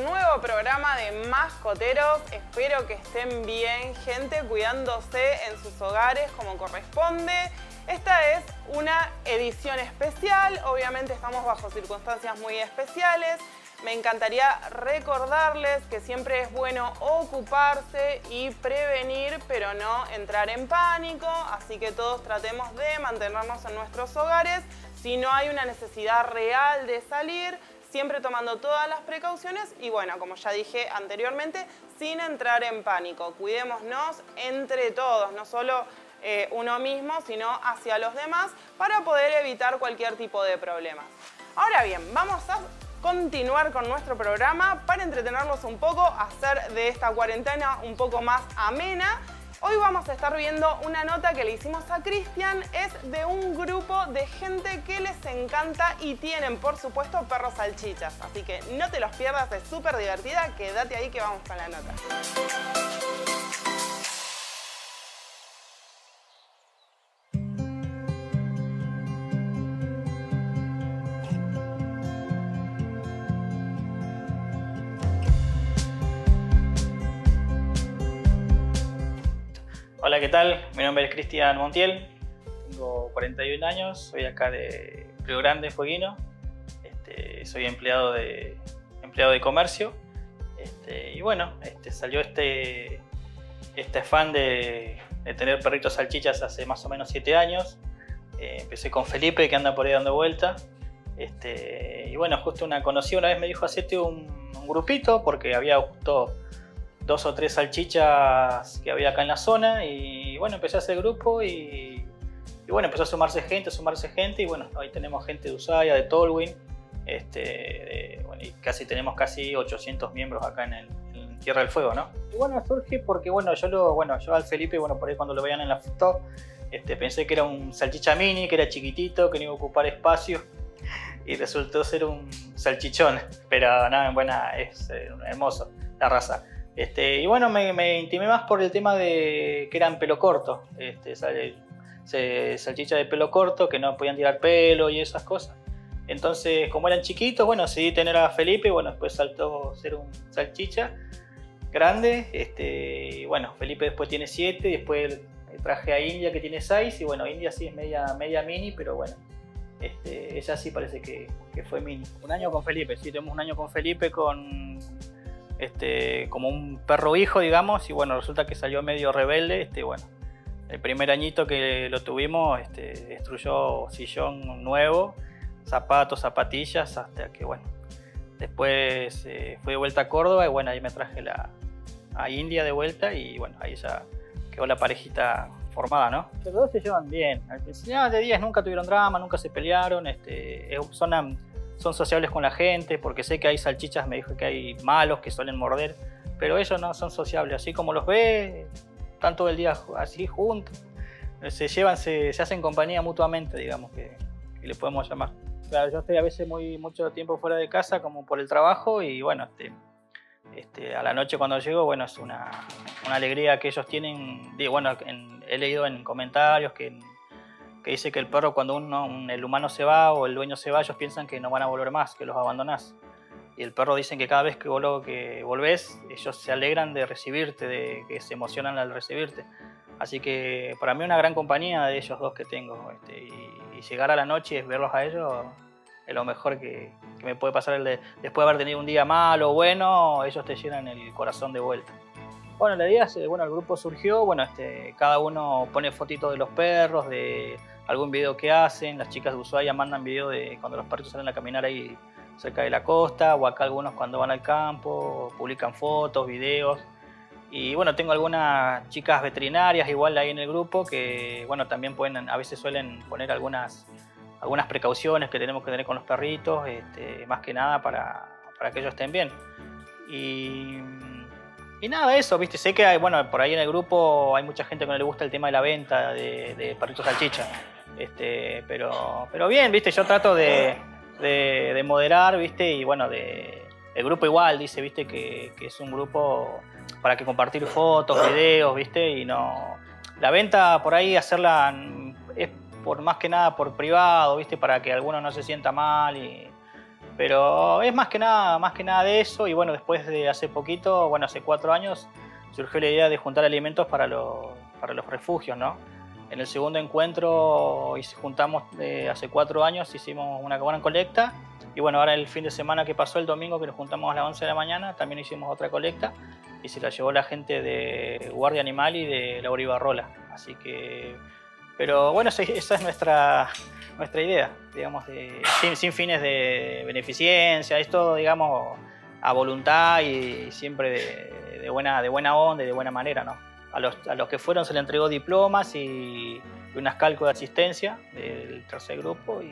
un nuevo programa de Mascoteros. Espero que estén bien, gente, cuidándose en sus hogares como corresponde. Esta es una edición especial, obviamente estamos bajo circunstancias muy especiales. Me encantaría recordarles que siempre es bueno ocuparse y prevenir, pero no entrar en pánico. Así que todos tratemos de mantenernos en nuestros hogares. Si no hay una necesidad real de salir, siempre tomando todas las precauciones y bueno, como ya dije anteriormente, sin entrar en pánico. Cuidémonos entre todos, no solo uno mismo, sino hacia los demás, para poder evitar cualquier tipo de problema. Ahora bien, vamos a continuar con nuestro programa para entretenernos un poco, hacer de esta cuarentena un poco más amena. Hoy vamos a estar viendo una nota que le hicimos a Cristian, es de un grupo de gente que les encanta y tienen, por supuesto, perros salchichas. Así que no te los pierdas, es súper divertida, quédate ahí que vamos con la nota. Hola, ¿qué tal? Mi nombre es Cristian Montiel, tengo 41 años, soy acá de Río Grande, Fueguino. Soy empleado de comercio. Y bueno, salió este afán de tener perritos salchichas hace más o menos 7 años. Empecé con Felipe, que anda por ahí dando vuelta. Y bueno, justo una conocida una vez me dijo, hacete un grupito, porque había justo 2 o 3 salchichas que había acá en la zona y bueno, empecé a hacer grupo y bueno, empezó a sumarse gente y bueno, hoy tenemos gente de Ushuaia, de Tolwyn, bueno, y tenemos casi 800 miembros acá en Tierra del Fuego, ¿no? Y bueno, surge porque bueno, yo al Felipe, bueno, por ahí cuando lo veían en la foto, pensé que era un salchicha mini, que era chiquitito, que no iba a ocupar espacio y resultó ser un salchichón, pero nada, buena, es hermoso la raza. Y bueno, me intimé más por el tema de que eran pelo corto, salchicha de pelo corto, que no podían tirar pelo y esas cosas. Entonces, como eran chiquitos, bueno, decidí tener a Felipe, bueno, después saltó a ser un salchicha grande, y bueno, Felipe después tiene 7, después traje a India que tiene 6, y bueno, India sí es media mini, pero bueno, ella sí parece que fue mini. Un año con Felipe, sí, tenemos un año con Felipe como un perro hijo, digamos, y bueno, resulta que salió medio rebelde. Bueno, el primer añito que lo tuvimos, destruyó sillón nuevo, zapatos, zapatillas, hasta que bueno, después fui de vuelta a Córdoba y bueno, ahí me traje a India de vuelta y bueno, ahí ya quedó la parejita formada, ¿no? Los dos se llevan bien, al principio de 10 nunca tuvieron drama, nunca se pelearon, son sociables con la gente, porque sé que hay salchichas, me dijo que hay malos que suelen morder, pero ellos no son sociables, así como los ve, están todo el día así juntos, se llevan, se hacen compañía mutuamente, digamos, que le podemos llamar. Claro, yo estoy a veces mucho tiempo fuera de casa, como por el trabajo, y bueno, a la noche cuando llego, bueno, es una alegría que ellos tienen. Bueno, he leído en comentarios que dice que el perro, cuando el humano se va o el dueño se va, ellos piensan que no van a volver más, que los abandonás. Y el perro dicen que cada vez que volvés, ellos se alegran de recibirte, que se emocionan al recibirte. Así que para mí una gran compañía de ellos dos que tengo. Y llegar a la noche y verlos a ellos es lo mejor que me puede pasar. Después de haber tenido un día malo o bueno, ellos te llenan el corazón de vuelta. Bueno, la idea es, bueno, el grupo surgió, bueno, cada uno pone fotitos de los perros, de algún video que hacen. Las chicas de Ushuaia mandan video de cuando los perros salen a caminar ahí cerca de la costa, o acá algunos cuando van al campo, publican fotos, videos. Y bueno, tengo algunas chicas veterinarias igual ahí en el grupo que, bueno, también a veces suelen poner algunas precauciones que tenemos que tener con los perritos, más que nada para que ellos estén bien. Y nada, eso, ¿viste? Sé que bueno, por ahí en el grupo hay mucha gente que no le gusta el tema de la venta de perritos salchicha. Pero bien, ¿viste? Yo trato de moderar, ¿viste? Y bueno, el grupo igual dice, ¿viste? Que es un grupo para que compartir fotos, videos, ¿viste? Y no... La venta por ahí hacerla es más que nada por privado, ¿viste? Para que alguno no se sienta mal Pero es más que nada de eso. Y bueno, después de hace poquito, bueno, hace 4 años, surgió la idea de juntar alimentos para los refugios, ¿no? En el segundo encuentro juntamos hace 4 años, hicimos una buena colecta. Y bueno, ahora el fin de semana que pasó, el domingo, que nos juntamos a las 11 de la mañana, también hicimos otra colecta y se la llevó la gente de Guardia Animal y de Laura Ibarrola. Así que, pero bueno, esa es nuestra idea, digamos, sin fines de beneficencia, es todo, digamos, a voluntad y siempre de buena onda y de buena manera, ¿no? A los que fueron se les entregó diplomas y unas calcos de asistencia del tercer grupo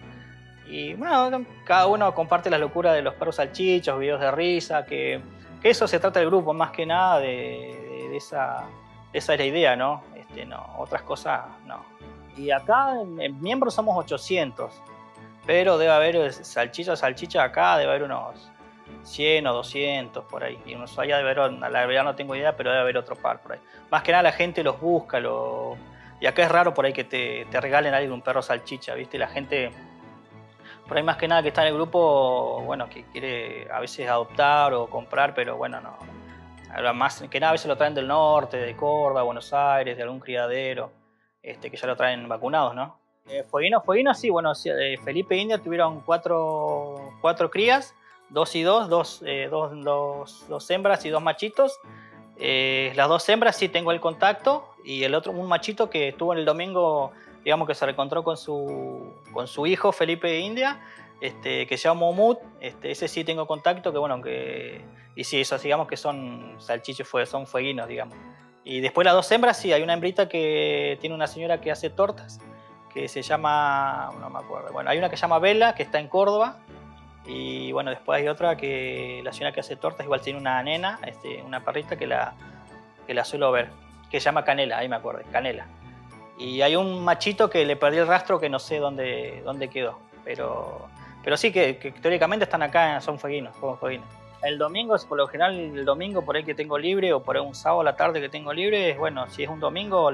y bueno, cada uno comparte la locura de los perros salchichos, videos de risa, que eso se trata del grupo, más que nada de esa es la idea, ¿no? No, otras cosas no. Y acá en miembros somos 800, pero debe haber salchicha acá, debe haber unos 100 o 200 por ahí. Y unos allá debe haber, la verdad no tengo idea, pero debe haber otro par por ahí. Más que nada la gente los busca, y acá es raro por ahí que te regalen a alguien un perro salchicha, ¿viste? La gente, por ahí más que nada que está en el grupo, bueno, que quiere a veces adoptar o comprar, pero bueno, no. Más que nada a veces lo traen del norte, de Córdoba, Buenos Aires, de algún criadero, que ya lo traen vacunados, ¿no? Fueguinos sí, bueno, Felipe e India tuvieron cuatro crías, 2 y 2, dos hembras y 2 machitos. Las 2 hembras sí tengo el contacto y el otro, un machito que estuvo en el domingo, digamos que se reencontró con su hijo Felipe e India, que se llama Momut, ese sí tengo contacto, que bueno, y sí, esos digamos que son salchichos, son fueguinos, digamos. Y después las 2 hembras, sí, hay una hembrita que tiene una señora que hace tortas, que se llama, no me acuerdo, bueno, hay una que se llama Vela, que está en Córdoba, y bueno, después hay otra que la señora que hace tortas, igual tiene una nena, una perrita que la suelo ver, que se llama Canela, ahí me acuerdo, Canela. Y hay un machito que le perdí el rastro que no sé dónde quedó, pero sí que teóricamente están acá, son fueguinos. El domingo, por lo general, el domingo por ahí que tengo libre o por ahí un sábado a la tarde que tengo libre, bueno, si es un domingo,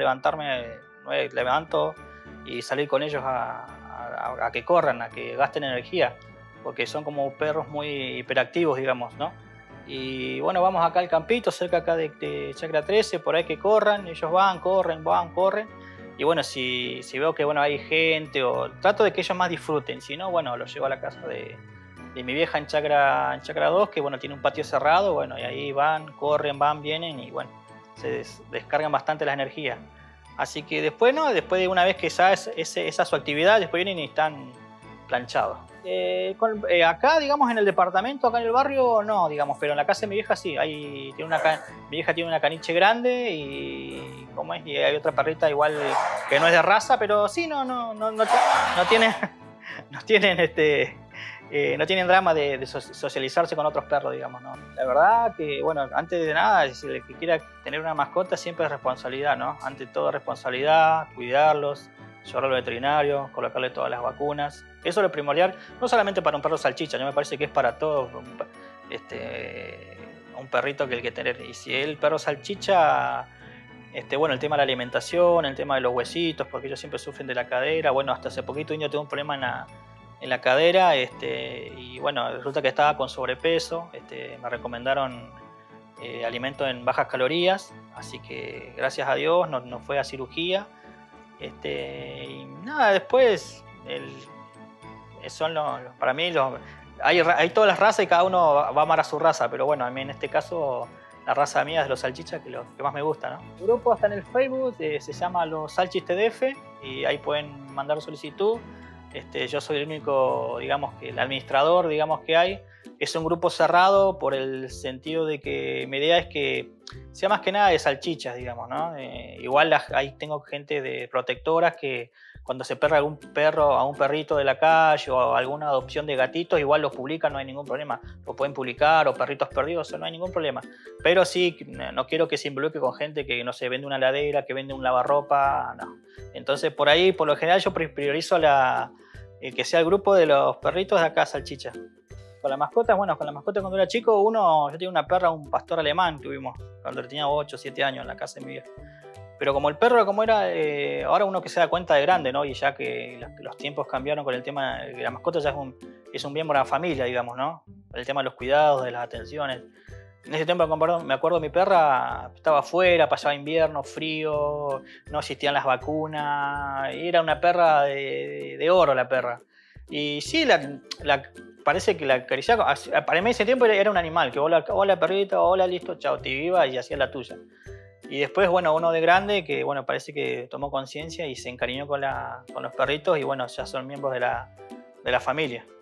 levanto y salir con ellos a que corran, a que gasten energía, porque son como perros muy hiperactivos, digamos, ¿no? Y bueno, vamos acá al campito, cerca acá de Chacra 13, por ahí que corran, ellos corren. Y bueno, si veo que bueno, hay gente, o trato de que ellos más disfruten, si no, bueno, los llevo a la casa de mi vieja en Chacra 2, que bueno, tiene un patio cerrado, bueno, y ahí corren, vienen y bueno, se descargan bastante las energías. Así que después de una vez que esa es su actividad, después vienen y están planchados. Acá, digamos, en el departamento, acá en el barrio, no, digamos, pero en la casa de mi vieja sí. Mi vieja tiene una caniche grande y hay otra perrita igual que no es de raza, pero sí, no tienen drama de socializarse con otros perros, digamos, ¿no? La verdad que, bueno, antes de nada, el que quiera tener una mascota siempre es responsabilidad, ¿no? Ante todo responsabilidad, cuidarlos, llevarlo al veterinario, colocarle todas las vacunas. Eso es lo primordial, no solamente para un perro salchicha, me parece que es para todo un perrito que hay que tener. Y si el perro salchicha, bueno, el tema de la alimentación, el tema de los huesitos, porque ellos siempre sufren de la cadera. Bueno, hasta hace poquito Indio tuvo un problema en la cadera, y bueno, resulta que estaba con sobrepeso. Me recomendaron alimentos en bajas calorías, así que gracias a Dios no fue a cirugía. Y nada, después para mí hay todas las razas y cada uno va a amar a su raza, pero bueno, a mí en este caso la raza mía es de los salchichas, que es lo que más me gusta, ¿no? El grupo está en el Facebook, se llama Los Salchis TDF y ahí pueden mandar solicitud. Yo soy el único, digamos, que el administrador, digamos, que hay. Es un grupo cerrado por el sentido de que mi idea es que sea más que nada de salchichas, digamos, ¿no? Igual ahí tengo gente de protectoras que cuando se pierde algún perro, a un perrito de la calle o alguna adopción de gatitos, igual los publican, no hay ningún problema. Lo pueden publicar, o perritos perdidos, eso no hay ningún problema. Pero sí, no quiero que se involucre con gente que, no sé, vende una heladera, que vende un lavarropa, no. Entonces, por ahí, por lo general, yo priorizo que sea el grupo de los perritos de acá, salchicha. Con las mascotas, bueno, cuando era chico, yo tenía una perra, un pastor alemán tuvimos, cuando tenía 8 o 7 años en la casa de mi vieja. Pero como el perro, como era, ahora uno que se da cuenta de grande, ¿no? Y ya que los tiempos cambiaron con el tema de que la mascota ya es un miembro de la familia, digamos, ¿no? El tema de los cuidados, de las atenciones. En ese tiempo me acuerdo, mi perra estaba afuera, pasaba invierno, frío, no existían las vacunas, y era una perra de oro la perra. Y sí, parece que la acariciaba, para mí ese tiempo era un animal, que hola perrita, hola, listo, chao, te iba y hacía la tuya. Y después, bueno, uno de grande que, bueno, parece que tomó conciencia y se encariñó con los perritos y, bueno, ya son miembros de la familia.